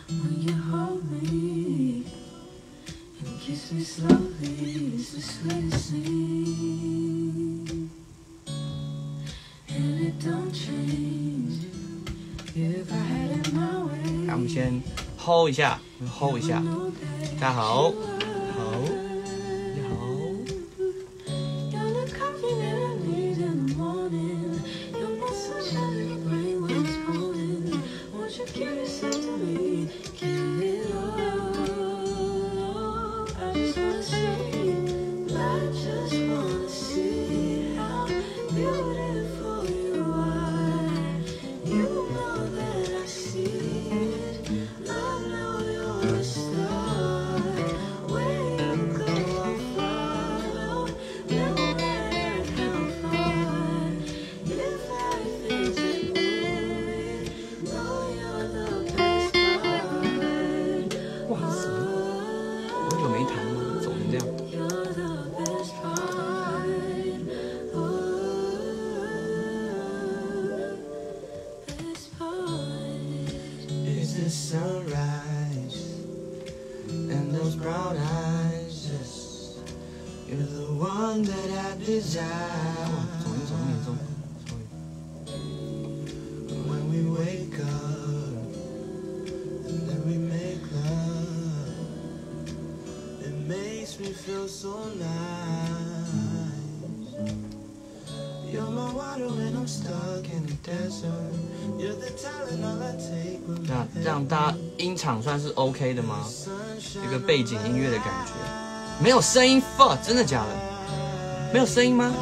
那我们先 hold 一下 ，hold 一下。大家好，好，你好。Sunrise and those brown eyes, yes, you're the one that I desire. When we wake up and then we make love, it makes me feel so nice. You're my water when I'm stuck in the desert. You're the talent all I take. 那这样大家音场算是 OK 的吗？一个背景音乐的感觉，没有声音 ，fuck， 真的假的？没有声音吗？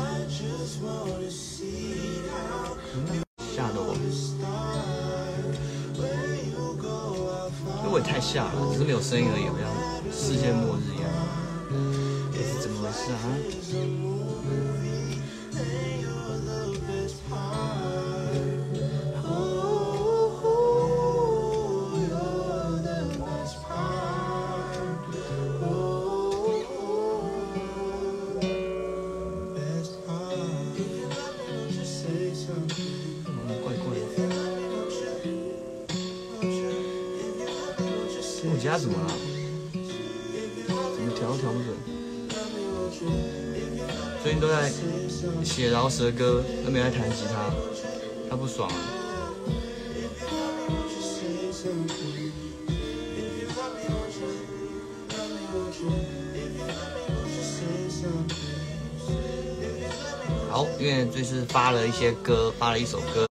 吓得我，这我也太吓了，只是没有声音而已，好像世界末日一样。这是怎么回事啊？我加什么了？怎么调都调不准。最近都在写饶舌歌，都没在弹吉他，他不爽了。好，因为这次发了一些歌，发了一首歌，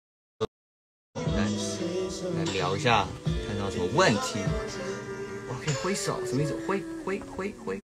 来聊一下，看到什么问题。我可以挥手，什么意思？挥。